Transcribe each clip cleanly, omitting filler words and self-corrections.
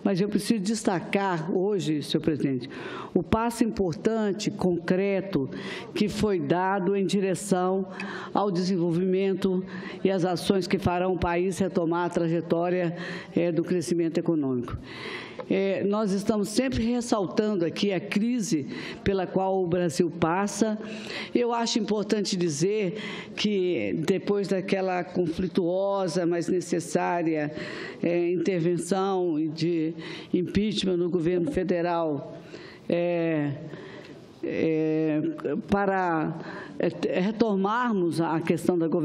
mas eu preciso destacar hoje, senhor presidente, o passo importante, concreto, que foi dado em direção ao desenvolvimento e às ações que farão o país retomar a trajetória do crescimento econômico. Nós estamos sempre ressaltando aqui a crise pela qual o Brasil passa. Eu acho importante dizer que, depois daquela conflituosa, mas necessária intervenção de impeachment no governo federal, para retomarmos a questão da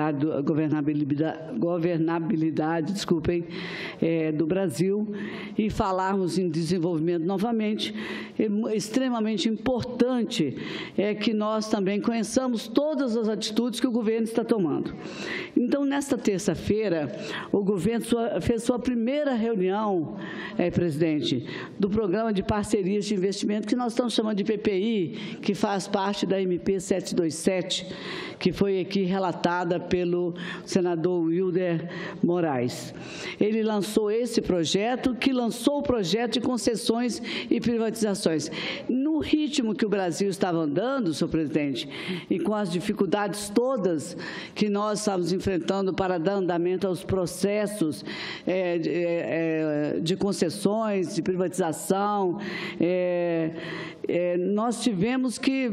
governabilidade, desculpem, do Brasil e falarmos em desenvolvimento novamente, é extremamente importante que nós também conheçamos todas as atitudes que o governo está tomando. Então, nesta terça-feira, o governo fez sua primeira reunião, presidente, do Programa de Parcerias de Investimento, que nós estamos chamando de PPI, que faz parte da MP 727, que foi aqui relatada pelo senador Wilder Moraes. Ele lançou esse projeto, que lançou o projeto de concessões e privatizações. No ritmo que o Brasil estava andando, senhor presidente, e com as dificuldades todas que nós estávamos enfrentando para dar andamento aos processos de concessões, de privatização, nós tivemos que,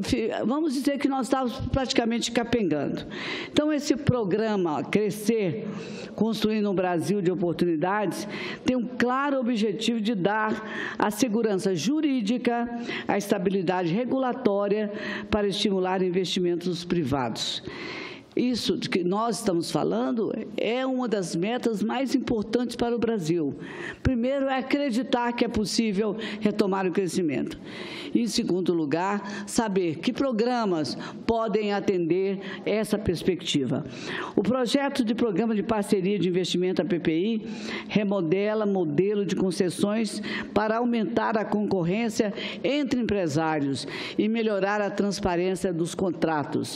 vamos dizer que nós estávamos praticamente capengando. Então, esse programa Crescer, Construindo um Brasil de Oportunidades, tem um claro objetivo de dar a segurança jurídica, a estabilidade regulatória para estimular investimentos privados. Isso que nós estamos falando é uma das metas mais importantes para o Brasil. Primeiro, é acreditar que é possível retomar o crescimento. E, em segundo lugar, saber que programas podem atender essa perspectiva. O projeto de Programa de Parceria de Investimento, a PPI, remodela modelo de concessões para aumentar a concorrência entre empresários e melhorar a transparência dos contratos.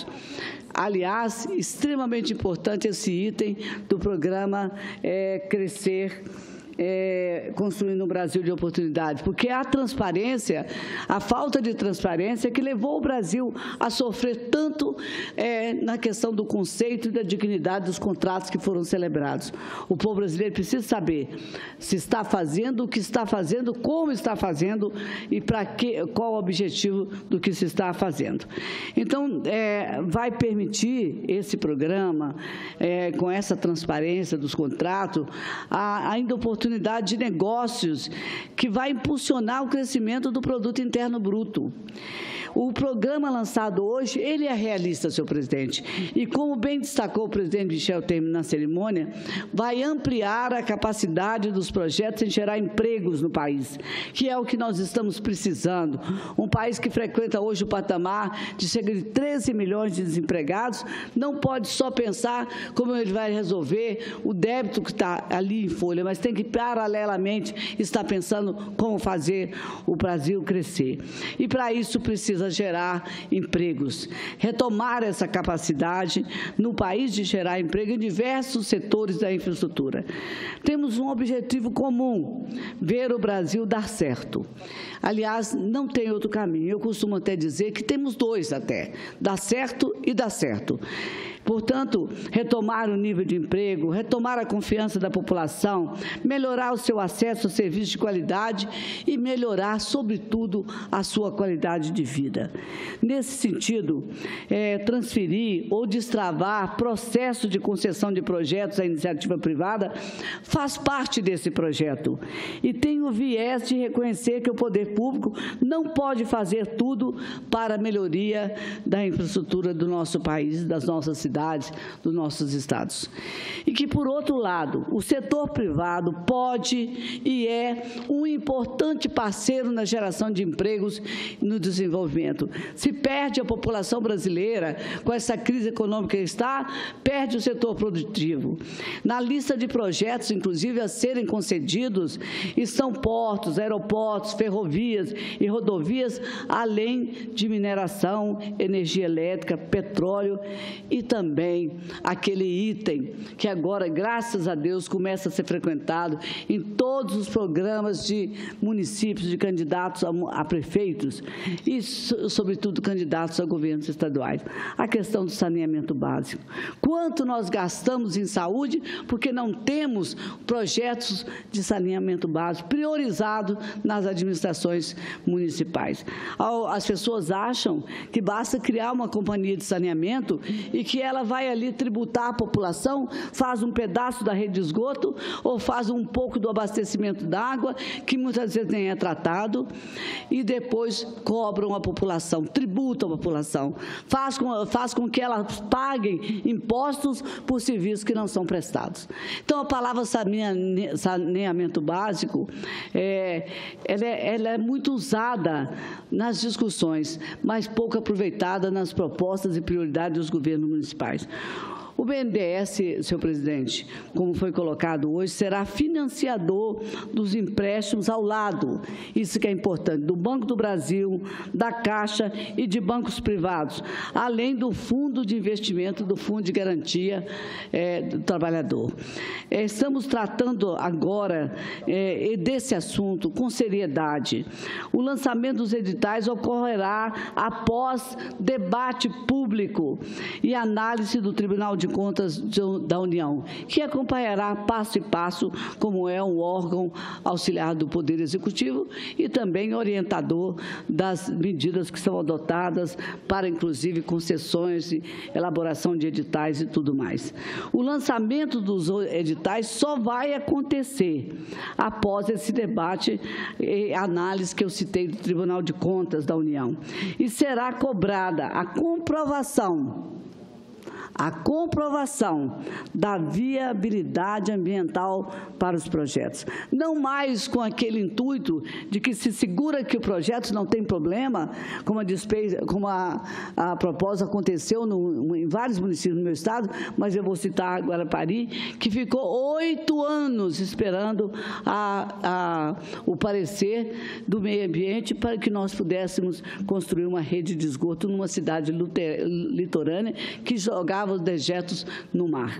Aliás, extremamente importante esse item do programa Crescer, Construindo um Brasil de Oportunidades, porque a transparência, a falta de transparência que levou o Brasil a sofrer tanto na questão do conceito e da dignidade dos contratos que foram celebrados. O povo brasileiro precisa saber se está fazendo, o que está fazendo, como está fazendo e para qual o objetivo do que se está fazendo. Então, vai permitir esse programa, com essa transparência dos contratos, ainda oportunidade de negócios que vai impulsionar o crescimento do produto interno bruto. O programa lançado hoje, ele é realista, senhor presidente, e como bem destacou o presidente Michel Temer na cerimônia, vai ampliar a capacidade dos projetos em gerar empregos no país, que é o que nós estamos precisando. Um país que frequenta hoje o patamar de cerca de 13 milhões de desempregados, não pode só pensar como ele vai resolver o débito que está ali em folha, mas tem que, paralelamente, estar pensando como fazer o Brasil crescer. E, para isso, precisa gerar empregos, retomar essa capacidade no país de gerar emprego em diversos setores da infraestrutura. Temos um objetivo comum, ver o Brasil dar certo. Aliás, não tem outro caminho. Eu costumo até dizer que temos dois até, dar certo e dar certo. Portanto, retomar o nível de emprego, retomar a confiança da população, melhorar o seu acesso a serviços de qualidade e melhorar, sobretudo, a sua qualidade de vida. Nesse sentido, transferir ou destravar processo de concessão de projetos à iniciativa privada faz parte desse projeto e tem o viés de reconhecer que o poder público não pode fazer tudo para a melhoria da infraestrutura do nosso país, das nossas cidades, dos nossos estados. E que, por outro lado, o setor privado pode e é um importante parceiro na geração de empregos e no desenvolvimento. Se perde a população brasileira com essa crise econômica que está, perde o setor produtivo. Na lista de projetos, inclusive, a serem concedidos, estão portos, aeroportos, ferrovias e rodovias, além de mineração, energia elétrica, petróleo e também também aquele item que agora, graças a Deus, começa a ser frequentado em todos os programas de municípios, de candidatos a prefeitos e, sobretudo, candidatos a governos estaduais. A questão do saneamento básico. Quanto nós gastamos em saúde porque não temos projetos de saneamento básico priorizado nas administrações municipais. As pessoas acham que basta criar uma companhia de saneamento e que ela vai ali tributar a população, faz um pedaço da rede de esgoto ou faz um pouco do abastecimento d'água, que muitas vezes nem é tratado, e depois cobram a população, tributam a população, faz com que elas paguem impostos por serviços que não são prestados. Então, a palavra saneamento básico, ela é muito usada nas discussões, mas pouco aproveitada nas propostas e prioridades dos governos municipais. O BNDES, senhor presidente, como foi colocado hoje, será financiador dos empréstimos ao lado, isso que é importante, do Banco do Brasil, da Caixa e de bancos privados, além do Fundo de Investimento, do Fundo de Garantia do Trabalhador. Estamos tratando agora desse assunto com seriedade. O lançamento dos editais ocorrerá após debate público e análise do Tribunal de Contas da União, que acompanhará passo a passo como é um órgão auxiliar do Poder Executivo e também orientador das medidas que são adotadas para, inclusive, concessões, elaboração de editais e tudo mais. O lançamento dos editais só vai acontecer após esse debate e análise que eu citei do Tribunal de Contas da União. E será cobrada a comprovação da viabilidade ambiental para os projetos. Não mais com aquele intuito de que se segura que o projeto não tem problema, como a proposta aconteceu em vários municípios do meu estado, mas eu vou citar Guarapari, que ficou 8 anos esperando o parecer do meio ambiente para que nós pudéssemos construir uma rede de esgoto numa litorânea que jogava os dejetos no mar.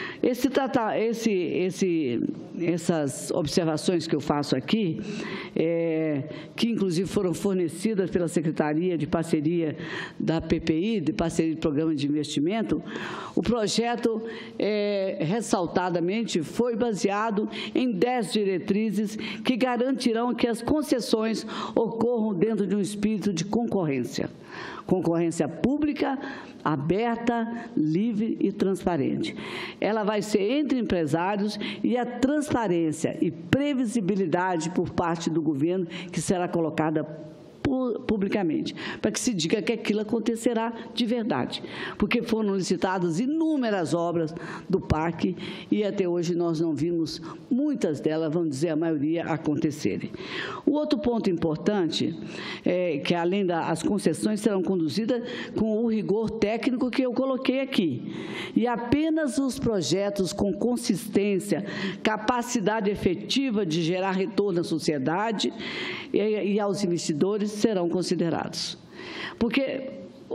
Essas observações que eu faço aqui, que inclusive foram fornecidas pela Secretaria de Parceria da PPI, de Parceria de Programa de Investimento, o projeto, ressaltadamente, foi baseado em 10 diretrizes que garantirão que as concessões ocorram dentro de um espírito de concorrência. Concorrência pública, aberta, livre e transparente. Ela vai ser entre empresários e a transparência e previsibilidade por parte do governo que será colocada publicamente, para que se diga que aquilo acontecerá de verdade, porque foram licitadas inúmeras obras do parque e até hoje nós não vimos muitas delas, vamos dizer, a maioria acontecerem. O outro ponto importante é que, além das concessões, serão conduzidas com o rigor técnico que eu coloquei aqui, e apenas os projetos com consistência, capacidade efetiva de gerar retorno à sociedade e aos investidores serão considerados. Porque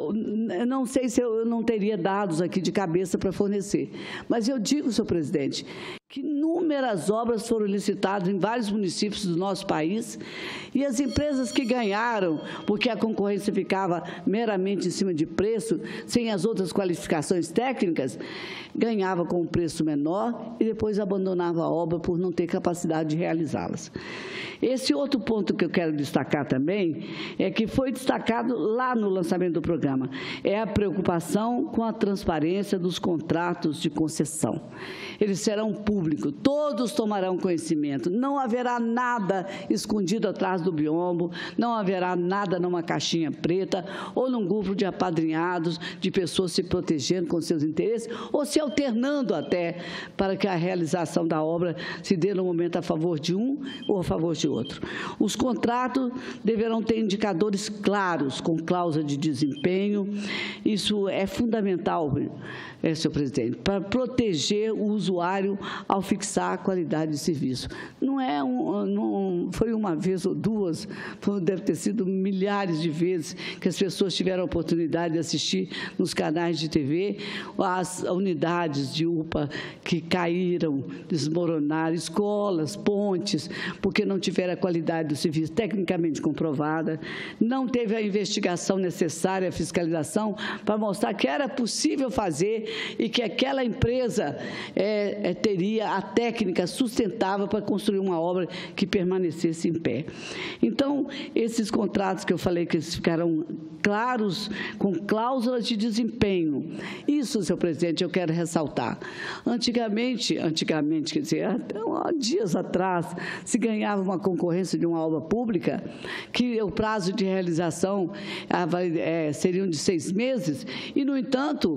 não sei se eu não teria dados aqui de cabeça para fornecer, mas eu digo, senhor presidente, que inúmeras obras foram licitadas em vários municípios do nosso país e as empresas que ganharam, porque a concorrência ficava meramente em cima de preço, sem as outras qualificações técnicas, ganhava com um preço menor e depois abandonava a obra por não ter capacidade de realizá-las. Esse outro ponto que eu quero destacar também é que foi destacado lá no lançamento do programa, é a preocupação com a transparência dos contratos de concessão. Eles serão públicos, todos tomarão conhecimento, não haverá nada escondido atrás do biombo, não haverá nada numa caixinha preta ou num grupo de apadrinhados, de pessoas se protegendo com seus interesses ou se alternando até para que a realização da obra se dê no momento a favor de um ou a favor de outro. Os contratos deverão ter indicadores claros, com cláusula de desempenho, desempenho. Isso é fundamental, senhor presidente, para proteger o usuário ao fixar a qualidade de serviço. Não foi uma vez ou duas, deve ter sido milhares de vezes que as pessoas tiveram a oportunidade de assistir nos canais de TV as unidades de UPA que caíram, desmoronaram, escolas, pontes, porque não tiveram a qualidade do serviço tecnicamente comprovada, não teve a investigação necessária, a fiscalização, para mostrar que era possível fazer e que aquela empresa teria a técnica sustentável para construir uma obra que permanecesse em pé. Então, esses contratos que eu falei que eles ficaram claros, com cláusulas de desempenho. Isso, senhor presidente, eu quero ressaltar. Antigamente, quer dizer, até dias atrás, se ganhava uma concorrência de uma obra pública, que o prazo de realização seriam de 6 meses, e, no entanto,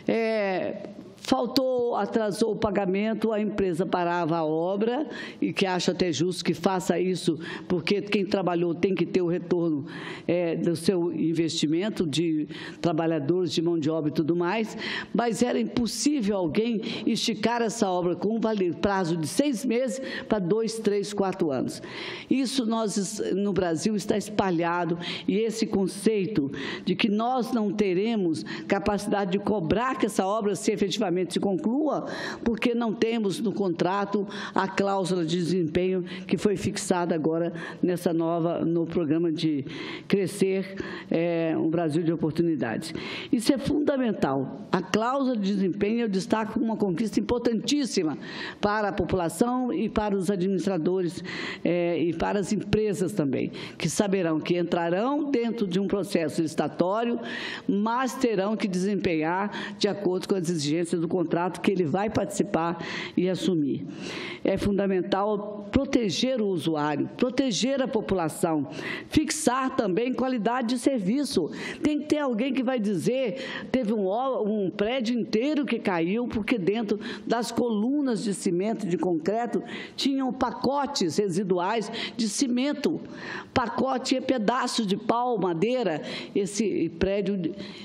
atrasou o pagamento, a empresa parava a obra, e que acho até justo que faça isso, porque quem trabalhou tem que ter o retorno do seu investimento de trabalhadores, de mão de obra e tudo mais, mas era impossível alguém esticar essa obra com um prazo de 6 meses para 2, 3, 4 anos. Isso no Brasil está espalhado, e esse conceito de que nós não teremos capacidade de cobrar que essa obra se efetivamente se conclua, porque não temos no contrato a cláusula de desempenho que foi fixada agora no programa de Crescer, um Brasil de Oportunidades. Isso é fundamental. A cláusula de desempenho eu destaco como uma conquista importantíssima para a população e para os administradores e para as empresas também, que saberão que entrarão dentro de um processo licitatório, mas terão que desempenhar de acordo com as exigências do contrato que ele vai participar e assumir. É fundamental proteger o usuário, proteger a população, fixar também qualidade de serviço. Tem que ter alguém que vai dizer, teve um prédio inteiro que caiu porque dentro das colunas de cimento e de concreto tinham pacotes residuais de cimento, pacote e pedaços de pau, madeira. Esse prédio,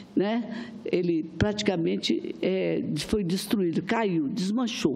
ele praticamente foi destruído, caiu, desmanchou.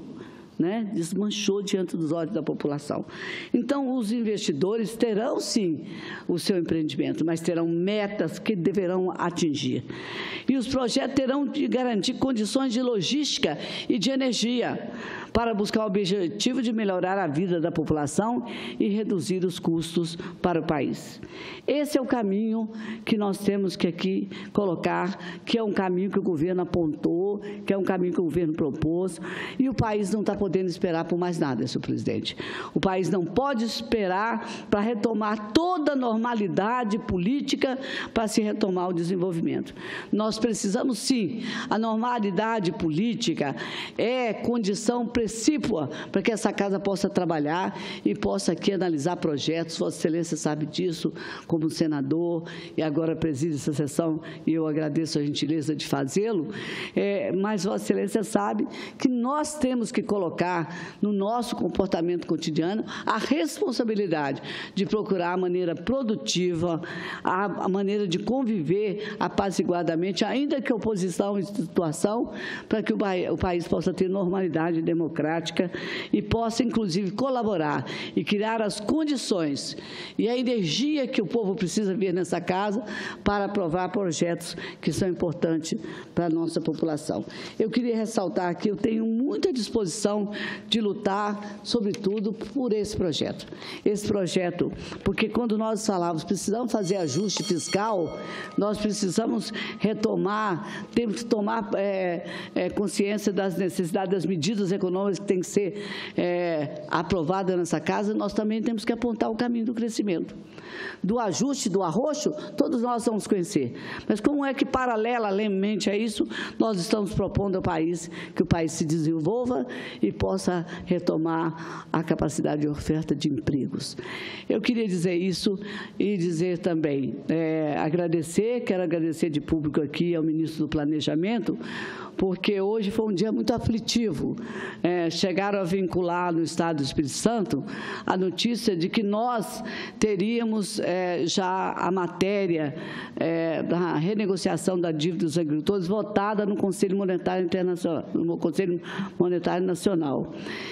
Desmanchou diante dos olhos da população. Então, os investidores terão, sim, o seu empreendimento, mas terão metas que deverão atingir. E os projetos terão de garantir condições de logística e de energia para buscar o objetivo de melhorar a vida da população e reduzir os custos para o país. Esse é o caminho que nós temos que aqui colocar, que é um caminho que o governo apontou, que é um caminho que o governo propôs, e o país não está podendo esperar por mais nada, senhor presidente. O país não pode esperar para retomar toda a normalidade política para se retomar o desenvolvimento. Nós precisamos, sim, a normalidade política é condição precípua para que essa casa possa trabalhar e possa aqui analisar projetos. Vossa Excelência sabe disso, como senador, e agora preside essa sessão, e eu agradeço a gentileza de fazê-lo, mas Vossa Excelência sabe que nós temos que colocar no nosso comportamento cotidiano a responsabilidade de procurar a maneira produtiva, a maneira de conviver apaziguadamente, ainda que oposição e situação, para que o país possa ter normalidade democrática e possa, inclusive, colaborar e criar as condições e a energia que o povo precisa ver nessa casa para aprovar projetos que são importantes para a nossa população. Eu queria ressaltar que eu tenho muita disposição de lutar, sobretudo, por esse projeto. Esse projeto, porque quando nós falávamos, precisamos fazer ajuste fiscal, nós precisamos retomar, temos que tomar consciência das necessidades, das medidas econômicas que têm que ser aprovadas nessa casa, nós também temos que apontar o caminho do crescimento. Do ajuste, do arroxo, todos nós vamos conhecer. Mas como é que, paralelamente a isso, nós estamos propondo ao país que o país se desenvolva e possa retomar a capacidade de oferta de empregos. Eu queria dizer isso e dizer também, quero agradecer de público aqui ao ministro do Planejamento, porque hoje foi um dia muito aflitivo. Chegaram a vincular no Estado do Espírito Santo a notícia de que nós teríamos já a matéria da renegociação da dívida dos agricultores votada no Conselho Monetário Internacional, no Conselho Monetário Nacional.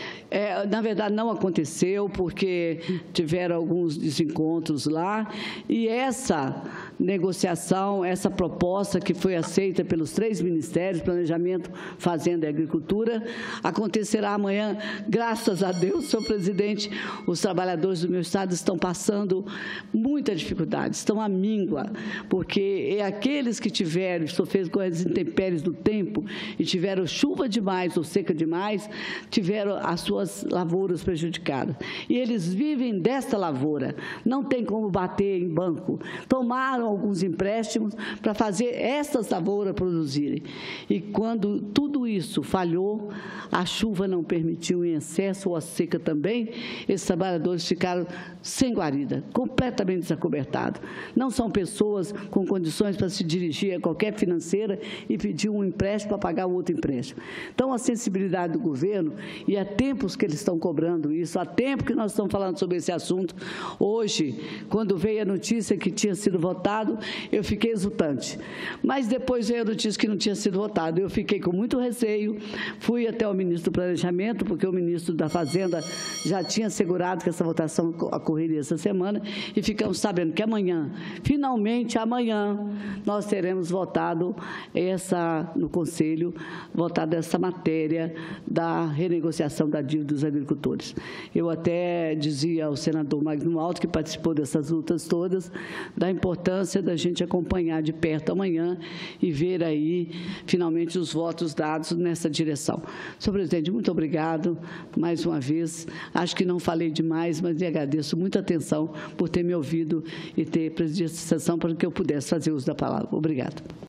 Na verdade, não aconteceu, porque tiveram alguns desencontros lá, e essa negociação, essa proposta que foi aceita pelos 3 ministérios, Planejamento, Fazenda e Agricultura, acontecerá amanhã. Graças a Deus, senhor presidente, os trabalhadores do meu estado estão passando muita dificuldade, estão à míngua, porque aqueles que tiveram, sofreram com as intempéries do tempo e tiveram chuva demais ou seca demais, tiveram as suas lavouras prejudicadas. E eles vivem desta lavoura, não tem como bater em banco. Tomaram alguns empréstimos para fazer essas lavouras produzirem. E quando tudo isso falhou, a chuva não permitiu em excesso, ou a seca também, esses trabalhadores ficaram sem guarida, completamente desacobertados. Não são pessoas com condições para se dirigir a qualquer financeira e pedir um empréstimo para pagar o outro empréstimo. Então, a sensibilidade do governo, e há tempos que eles estão cobrando isso, há tempo que nós estamos falando sobre esse assunto. Hoje, quando veio a notícia que tinha sido votado, eu fiquei exultante. Mas depois veio a notícia que não tinha sido votado. Eu fiquei com muito receio, fui até o ministro do Planejamento, porque o ministro da Fazenda já tinha assegurado que essa votação ocorreria essa semana, e ficamos sabendo que amanhã, finalmente amanhã, nós teremos votado no Conselho, votado essa matéria da renegociação da dívida dos agricultores. Eu até dizia ao senador Magno Malta, que participou dessas lutas todas, da importância da gente acompanhar de perto amanhã e ver aí, finalmente, os votos dados nessa direção. Senhor presidente, muito obrigado mais uma vez. Acho que não falei demais, mas lhe agradeço muita atenção por ter me ouvido e ter presidido essa sessão para que eu pudesse fazer uso da palavra. Obrigado.